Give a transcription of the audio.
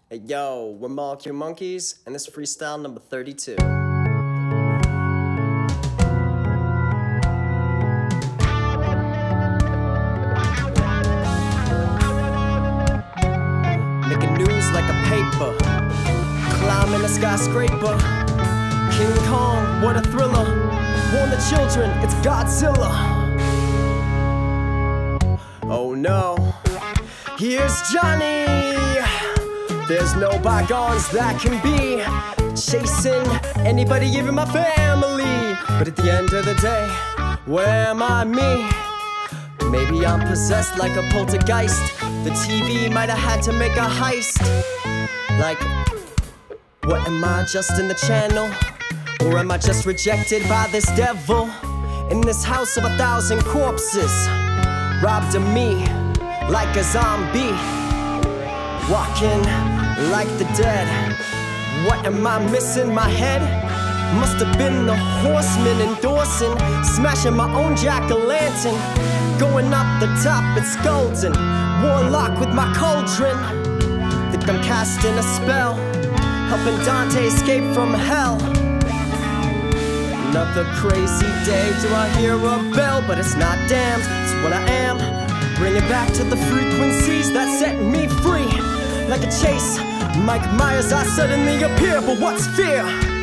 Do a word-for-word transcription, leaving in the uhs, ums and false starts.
Hey yo, we're Molecule Monkeys, and this is Freestyle number thirty-two. Making news like a paper, climbing a skyscraper. King Kong, what a thriller. Warn the children, it's Godzilla. Oh no, here's Johnny. There's no bygones that can be chasing anybody, even my family. But at the end of the day, where am I me? Maybe I'm possessed like a poltergeist. The T V might have had to make a heist. Like, what am I, just in the channel? Or am I just rejected by this devil? In this house of a thousand corpses, robbed of me like a zombie, walking like the dead. What am I missing? My head? Must have been the horseman endorsing, smashing my own jack-o'-lantern. Going up the top, it's golden. Warlock with my cauldron. Think I'm casting a spell, helping Dante escape from hell. Another crazy day, do I hear a bell? But it's not damned, it's what I am. Bring it back to the frequencies that set me free. Like a chase, Mike Myers, I suddenly appear, but what's fear?